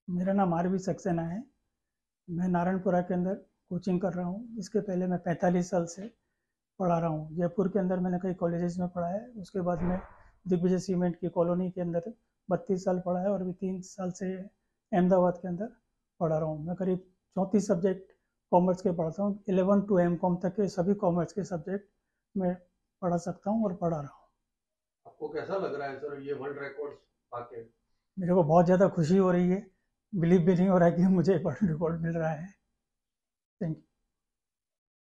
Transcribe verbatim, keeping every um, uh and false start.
मेरा नाम आरवी सक्सेना है। मैं नारायणपुरा के अंदर कोचिंग कर रहा हूँ। इसके पहले मैं पैंतालीस साल से पढ़ा रहा हूँ। जयपुर के अंदर मैंने कई कॉलेजेस में पढ़ा है। उसके बाद में दिग्विजय सीमेंट की कॉलोनी के अंदर बत्तीस साल पढ़ा है और अभी तीन साल से अहमदाबाद के अंदर पढ़ा रहा हूँ। मैं करीब चौंतीस सब्जेक्ट कॉमर्स के पढ़ता हूँ। इलेवन टू एम कॉम तक के सभी कॉमर्स के सब्जेक्ट मैं पढ़ा सकता हूँ और पढ़ा रहा हूँ। आपको कैसा लग रहा है सर ये वर्ल्ड रिकॉर्ड्स पाके? मेरे को बहुत ज़्यादा खुशी हो रही है। बिलीव भी नहीं हो रहा है कि मुझे वर्ल्ड रिकॉर्ड मिल रहा है। Thank you.